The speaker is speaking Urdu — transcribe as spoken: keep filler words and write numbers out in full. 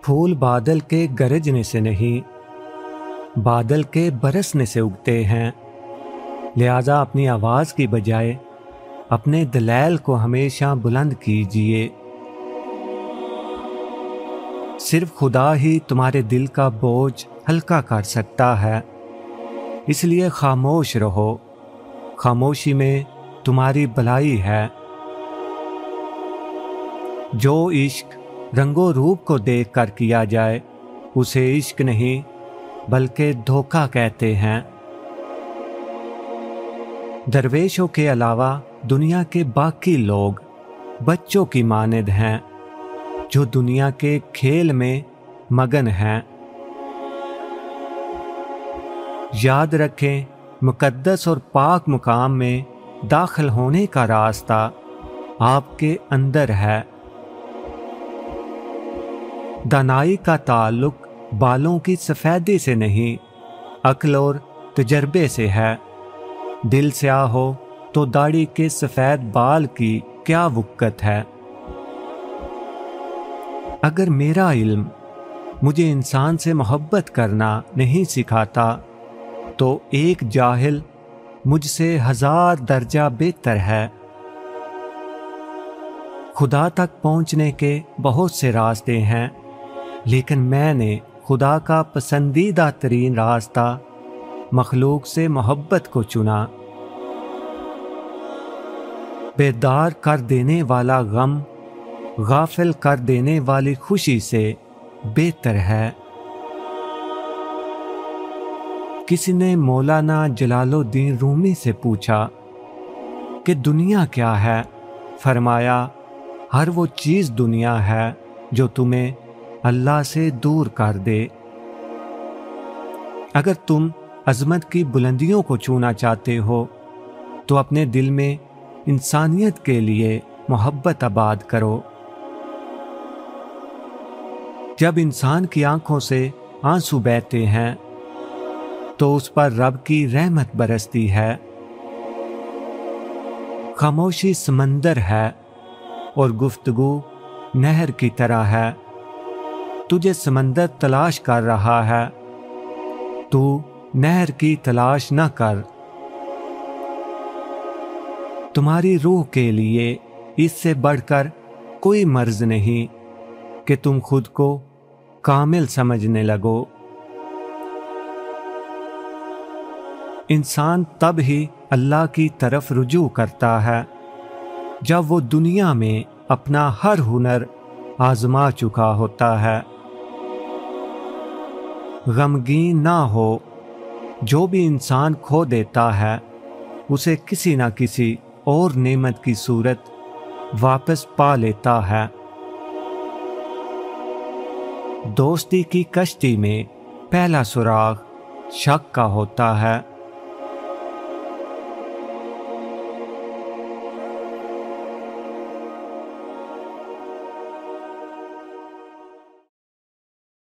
پھول بادل کے گرجنے سے نہیں، بادل کے برسنے سے اگتے ہیں، لہذا اپنی آواز کی بجائے اپنے دلائل کو ہمیشہ بلند کیجیے۔ صرف خدا ہی تمہارے دل کا بوجھ ہلکا کر سکتا ہے، اس لیے خاموش رہو، خاموشی میں تمہاری بھلائی ہے۔ جو عشق رنگ و روپ کو دیکھ کر کیا جائے اسے عشق نہیں بلکہ دھوکہ کہتے ہیں۔ درویشوں کے علاوہ دنیا کے باقی لوگ بچوں کی مانند ہیں جو دنیا کے کھیل میں مگن ہیں۔ یاد رکھیں، مقدس اور پاک مقام میں داخل ہونے کا راستہ آپ کے اندر ہے۔ دانائی کا تعلق بالوں کی سفیدی سے نہیں، عقل اور تجربے سے ہے۔ دل سیاہ ہو تو داڑھی کے سفید بال کی کیا وقت ہے؟ اگر میرا علم مجھے انسان سے محبت کرنا نہیں سکھاتا تو ایک جاہل مجھ سے ہزار درجہ بہتر ہے۔ خدا تک پہنچنے کے بہت سے راستے ہیں، لیکن میں نے خدا کا پسندیدہ ترین راستہ مخلوق سے محبت کو چنا۔ بیدار کر دینے والا غم غافل کر دینے والی خوشی سے بہتر ہے۔ کسی نے مولانا جلال الدین رومی سے پوچھا کہ دنیا کیا ہے؟ فرمایا، ہر وہ چیز دنیا ہے جو تمہیں اللہ سے دور کر دے۔ اگر تم عظمت کی بلندیوں کو چھونا چاہتے ہو تو اپنے دل میں انسانیت کے لیے محبت آباد کرو۔ جب انسان کی آنکھوں سے آنسو بہتے ہیں تو اس پر رب کی رحمت برستی ہے۔ خاموشی سمندر ہے اور گفتگو نہر کی طرح ہے۔ تجھے سمندر تلاش کر رہا ہے، تو نہر کی تلاش نہ کر۔ تمہاری روح کے لیے اس سے بڑھ کر کوئی مرض نہیں کہ تم خود کو کامل سمجھنے لگو۔ انسان تب ہی اللہ کی طرف رجوع کرتا ہے جب وہ دنیا میں اپنا ہر ہنر آزما چکا ہوتا ہے۔ غمگین نہ ہو، جو بھی انسان کھو دیتا ہے اسے کسی نہ کسی اور نعمت کی صورت واپس پا لیتا ہے۔ دوستی کی کشتی میں پہلا سراغ شک کا ہوتا ہے۔